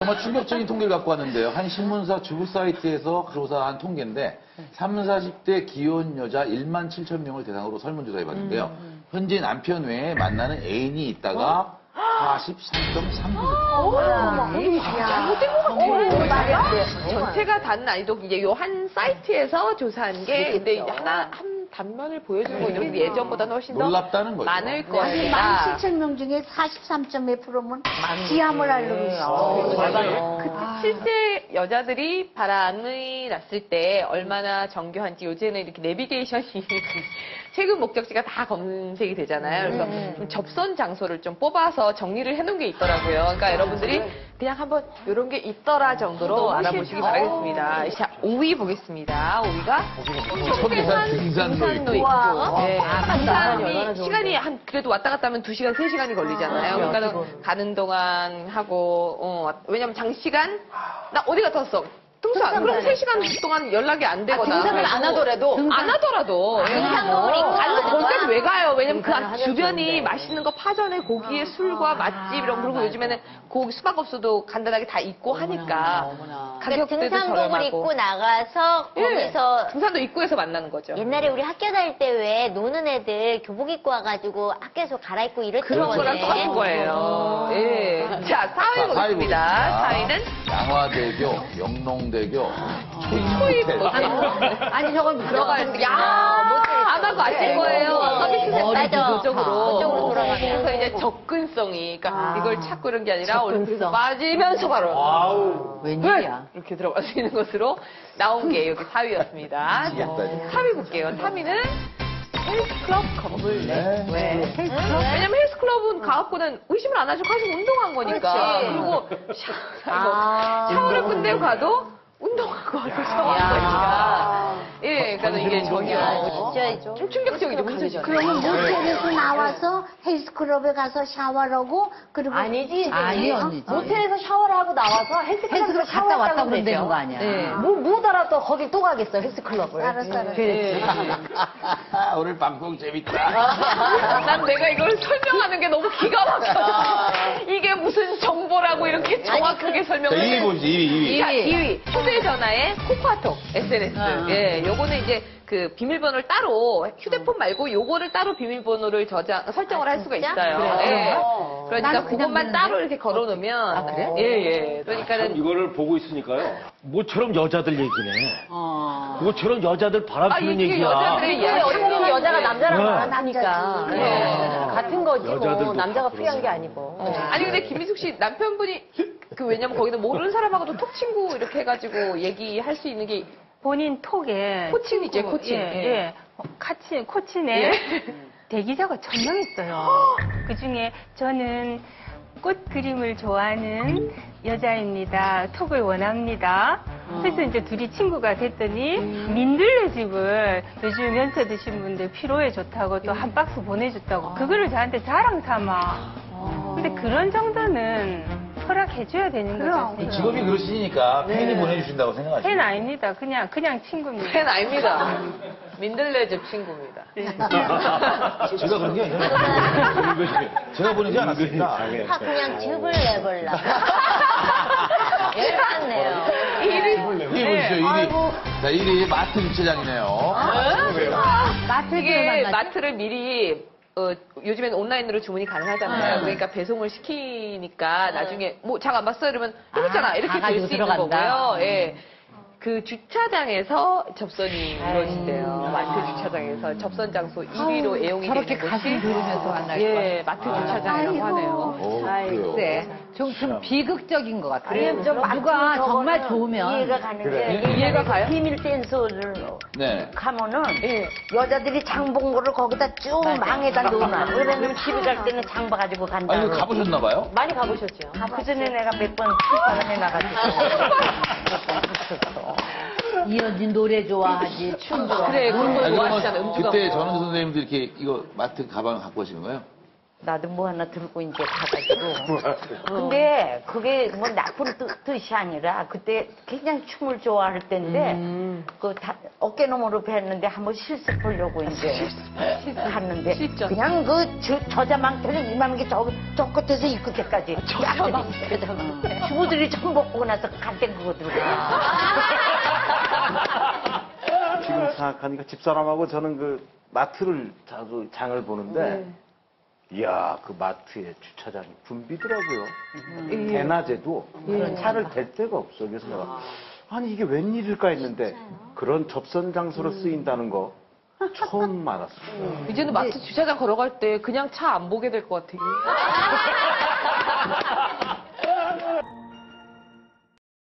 정말 충격적인 통계를 갖고 왔는데요. 한 신문사 주부 사이트에서 조사한 통계인데 30, 40대 기혼 여자 1만 7천 명을 대상으로 설문조사해봤는데요. 현재 남편 외에 만나는 애인이 있다가 43.3%. 잘못된 것 같아요. 전체가 다는 아니도 이제 요 한 사이트에서 조사한 게 근데 이제 한 단면을 보여주는 거죠. 예전보다는 훨씬 더 놀랍다는 거죠. 많을 아니, 거다. 17,000명 중에 43.2%면 지함을 앓고 있어. 실제 여자들이 바람이 났을 때 얼마나 정교한지 요새는 이렇게 내비게이션이 최근 목적지가 다 검색이 되잖아요. 그래서 좀 접선 장소를 좀 뽑아서 정리를 해놓은 게 있더라고요. 그러니까 여러분들이 그냥 한번 이런 게 있더라 정도로 알아보시기 바라겠습니다. 자, 5위 보겠습니다. 5위가 청계산 등산로 있고. 네. 등산이 시간이 그래도 왔다 갔다 하면 2시간, 3시간이 걸리잖아요. 그러니까 가는 동안 하고, 왜냐면 장시간, 나 어디 갔다 왔어? 등산. 그럼 3시간 동안 연락이 안 되거나. 등산을 안 하더라도? 안 하더라도. 아니, 거기까지 왜 가요? 왜냐면 그 주변이 맛있는 거 파전에 고기에 술과 맛집 이런 거. 그리고 요즘에는 고기 수박업소도 간단하게 다 있고 하니까. 가격대도 등산복을 저렴하고. 입고 나가서 거기서 등산도 입구에서 만나는 거죠. 옛날에 우리 학교 다닐 때 왜 노는 애들 교복 입고 와가지고 학교에서 갈아입고 이랬던 그런 거랑 거네. 똑같은 거예요. 예. 자, 4위 보겠습니다. 4위는 양화대교, 영농대교, 초입 호텔. 모텔. 아니, 저건 들어갈 때, 안 하고 아실 거예요. 서비스 센터 맞아. 그쪽으로. 그쪽으로 돌아가면. 그래서 이제 접근성이, 그러니까 이걸 찾고 이런 게 아니라 얼굴에서 빠지면서 바로. 웬일이야. 이렇게 들어갈 수 있는 것으로 나온 게 여기 4위였습니다. 3위 볼게요. 3위는 헬스클럽 건물내. 왜? 왜냐면 헬스클럽은 가갖고는 의심을 안 하죠. 가서 운동한 거니까. 그리고 샤워를 끝내고 가도 운동하고 와서 샤워한 거니까. 예, 그러니까 이게 전혀 좀 충격적이죠. 문제죠. 그러면 모텔에서 나와서 헬스클럽에 가서 샤워하고 그리고 아니지. 아니, 언니지. 모텔에서 샤워를 나와서 헬스클럽 갔다 왔다 그러면 되는 거 아니야. 네. 못 알아도 거길 또 가겠어, 헬스클럽을. 알았어. 오늘 방송 재밌다. 난 내가 이걸 설명하는 게 너무 기가 막혀. 이게 무슨 정보라고 이렇게 정확하게 자, 설명을 2위 보시죠, 2위. 자, 2위. 휴대전화의 코카톡, SNS. 예, 요거는 이제 그 비밀번호를 따로, 휴대폰 말고 요거를 따로 비밀번호를 설정을 할 수가 있어요. 예. 그러니까 그것만 따로 이렇게 걸어 놓으면. 그래? 예, 예. 그러니까는. 이거를 보고 있으니까요. 뭐처럼 여자들 얘기네. 뭐처럼 여자들 바람피는 이게 얘기야. 여자들의 이야기. 어떻게 여자가 남자랑 네. 만나니까. 네. 같은 거지, 여자들도 뭐. 남자가 다 필요한 게 아니고. 아니, 근데 김미숙 씨 남편분이, 왜냐면 거기는 모르는 사람하고도 톡 친구 이렇게 해가지고 얘기할 수 있는 게 본인 톡에 코친이죠, 코친. 예. 코친에 대기자가 1,000명 있어요. 그중에 저는 꽃 그림을 좋아하는 여자입니다. 톡을 원합니다. 그래서 이제 둘이 친구가 됐더니 민들레 집을 요즘 연세 드신 분들 피로에 좋다고 또 한 박스 보내줬다고 그거를 저한테 자랑 삼아. 근데 그런 정도는 허락해줘야 되는 거죠. 직업이 그러시니까 팬이 보내주신다고 생각하시죠? 팬 아닙니다. 그냥 친구입니다. 팬 아닙니다. 민들레집 친구입니다. 제가 그런 게 아니라 제가 보내지 않았습니다. 그냥 즙을 내볼라. 열받네요. 1위 보시죠, 1위. 자, 1위 마트 주차장이네요. 이게 마트를 미리 요즘엔 온라인으로 주문이 가능하잖아요. 그러니까 배송을 시키니까 나중에 뭐 장 안 봤어 이러면 여기 있잖아 이렇게 될 수 있는 거고요. 예. 그 주차장에서 접선이 이루어진대요. 마트 주차장에서 접선 장소 1위로 애용이 되는 곳이 가슴 들으면서 만날 것 예, 마트 주차장이라고 하네요. 그래요. 네. 좀 비극적인 것 같아요. 아니, 좀 누가 정말 좋으면. 이해가 가는 그래. 게 이해가 가요? 비밀 댄스를 네. 가면은 여자들이 장 본 거를 거기다 쭉 망에다 놓나. 왜냐면 집에 갈 때는 장 봐가지고 간다. 아니, 이거 가보셨나봐요? 많이 가보셨죠? 그 전에 내가 몇 번 출발해 나가지고. 이현진 노래 좋아하지, 춤 좋아하지. 그래, 그런 거 아니, 좋아하시잖아요. 그러면 음주가. 그때 전원주 선생님도 이렇게 이거 마트 가방 갖고 오시는 거예요? 나도 뭐 하나 들고 이제 가가지고. 근데 그게 뭐 나쁜 뜻이 아니라 그때 굉장히 춤을 좋아할 때인데 그 어깨너머로 뵀는데 한번 실습하려고 이제 갔는데 그냥 그 저자망태는 이만한 게 저 끝에서 이 끝에까지. 저자망태. 주부들이 처음 먹고 나서 갈 땐 그거 들고. 지금 생각하니까 집사람하고 저는 그 마트를 자주 장을 보는데 이야 그 마트의 주차장이 붐비더라고요. 대낮에도 차를 댈 데가 없어. 그래서 내가 아니 이게 웬일일까 했는데 그런 접선 장소로 쓰인다는 거 처음 알았어요. 이제는 마트 주차장 걸어갈 때 그냥 차 안 보게 될 것 같아요.